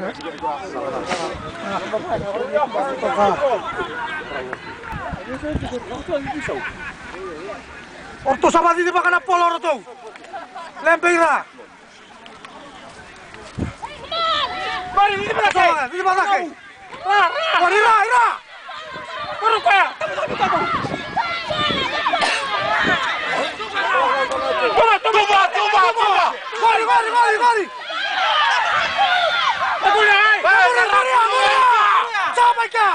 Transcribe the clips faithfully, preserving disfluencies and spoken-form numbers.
Orto sama di makan apa lor tuh? Lempira. Mari di mana kau? Di mana kau? Mari lah, ira. Baru kau. Coba, coba, coba, coba. Mari, mari, mari, mari. Aku naik. Mari, mari, mari. Sampai kah?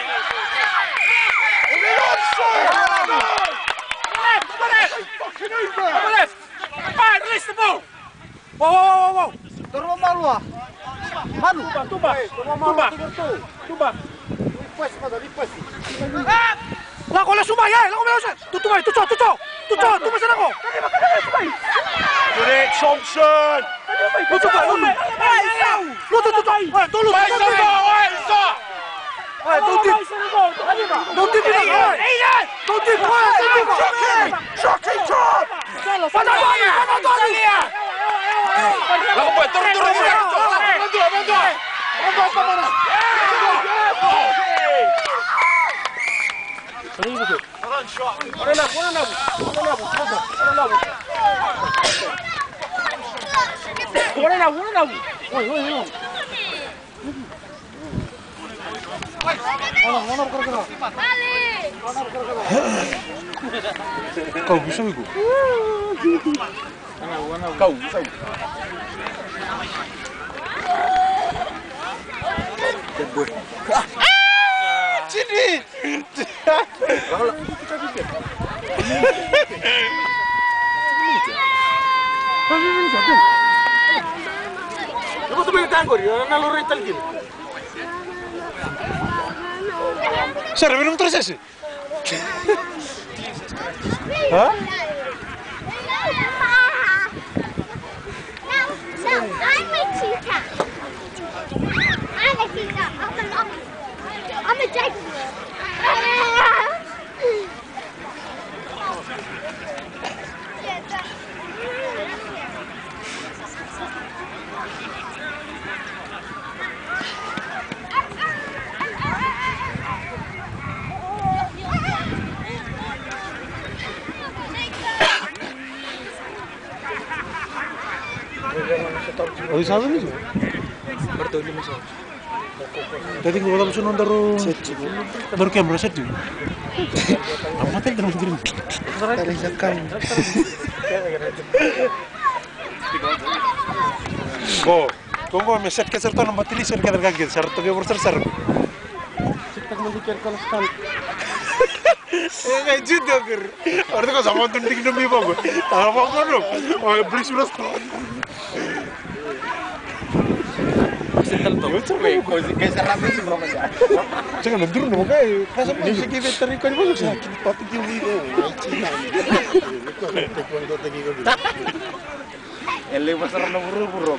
Release the ball! Wow, wow, wow, wow! Turun malu ah! Malu! Tuba, tuba! Tuba! Request pada request! Lah, kau lah sumai ya! Lah, kau lah sumai! Tutu mai, tutu, tutu! Tutu, tutu sana kau! Direct Thompson! Lu tutu, lu tutu! Lu tutu, tutu! Wah, tolong! Vai, Samba! Vai, Samba! Wah, tutu! Tutu, tutu! Tutu, tutu! Shocking job! Pada Doni! Pada Doni! Lagu boy, turun, turun, turun! Bantu, bantu! Bantu, apa mana? Orang nak, orang nak, orang nak, orang nak. Orang nak, orang nak. Woi, woi, woi. Mana, mana bergerak? Kau bisa iku? Kau bisa. Sini! Apa tu boleh tangkor? Nak lori talgil. Sir, minum terus sih. Hah? No, no, I'm a cheetah. I'm a cheetah. I'm a lobby. I'm a jaguar. Oh, sabe mesmo? Bertolong masuk. Tadi gua dalam sunan daru. Daru kamera set juga. Apa tadi dalam kirim? Dari zakam. Go. Tunggu, me set ke serta nomor tiga ser kadar kaget. Serta ke borser ser. Kita mau dikir kalau sekali. Eh, nggak juga ger. Orang kau sama tuh tinggi demi apa gue? Tahu apa kau dong? Oh, beli surat. Jangan nandur dong, kayak kasar musik kita tarik kau di mana? Tapi kau Ele pasar nomor berapa?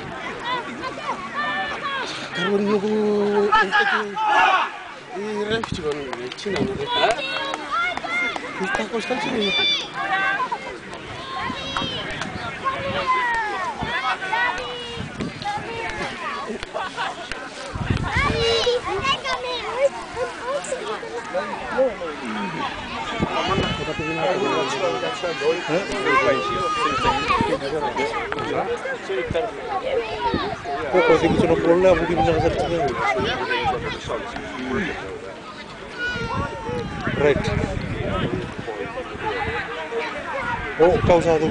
Kalau dia tu ini ref juga ni Cina ni. Kita kau sekali sini. Kok kau sih sudah pernah mungkin bisa kasar sekali. Right. Oh, kau satu.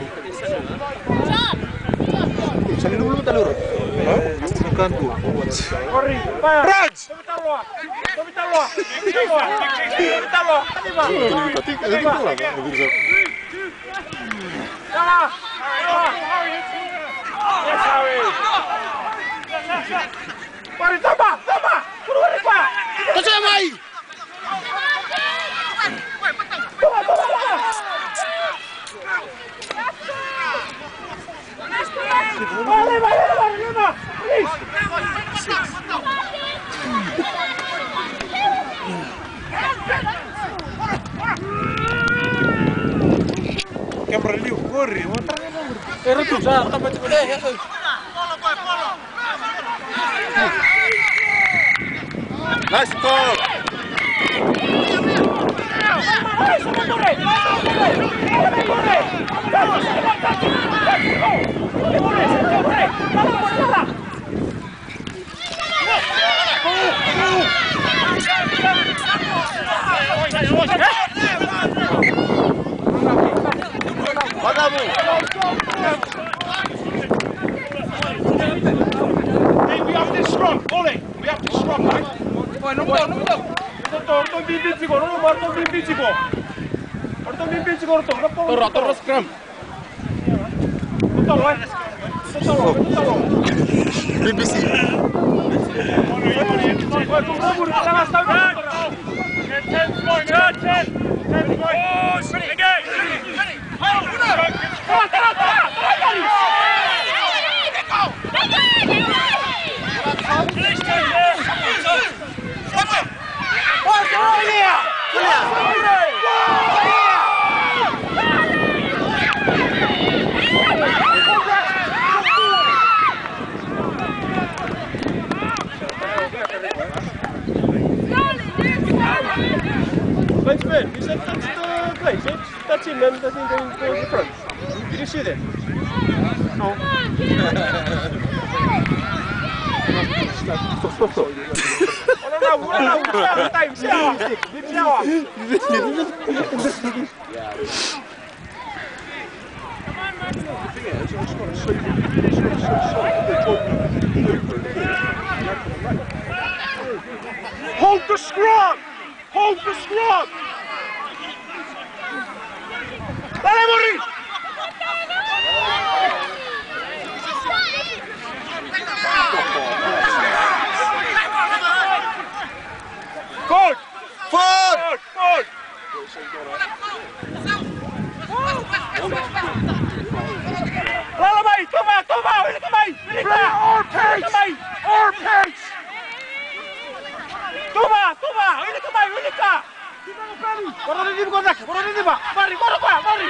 Sambil dulu talur. Hah? Bukan tu. Corri, Raj! Sebentar loh. Sebentar loh. Sebentar loh. Sebentar loh. Salah. Ya sawi. Mari tambah, tambah. Keluar Pak. Kacau mai! Mari, mari, mari, lima. Please. Kamera liu, corri, motor. Eh, tu sa, tambah cepat. Eh, ya. Nice goal! Hey, we have to strong, Ole. We have to strong, right? Boy, no goal, no goal! Orto bimbinsigo, no, orto bimbinsigo. Orto bimbinsigo, orto. Torro, torro scrum! Tutalo, eh. Tutalo, tutalo. B B C! Thanks, Ben. You said that's the place, eh? That's him, then that's him going towards the front. Did you see that? No. Stop, stop, stop. Wala na, wala na, wala time. Siyawa. Siyawa. Hold the scrum! Hold the scrum! Dale, Morri! Forward! Forward! Forward! Lalabay! Toma! Toma! Wili kamay! Wili ka! Our pace! Our pace! Toma! Toma! Wili kamay! Wili ka! Koro din ko nak! Koro din ba? Mari! Koro pa! Mari!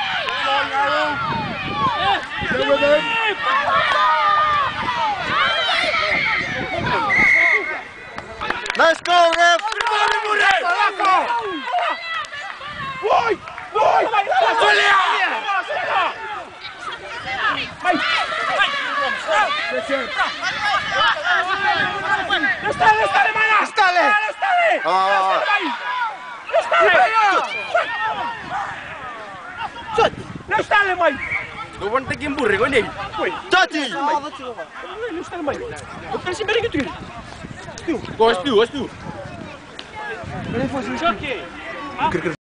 Nice goal, ref! Boy! Boy! Stale, stale, mana! Stale! Stale! Ah, Non stale mai! no one taking burri, go nih. Tati! Non stale mai! Non pensi bene che tu? Go, spiu, go, spiu. Giochi!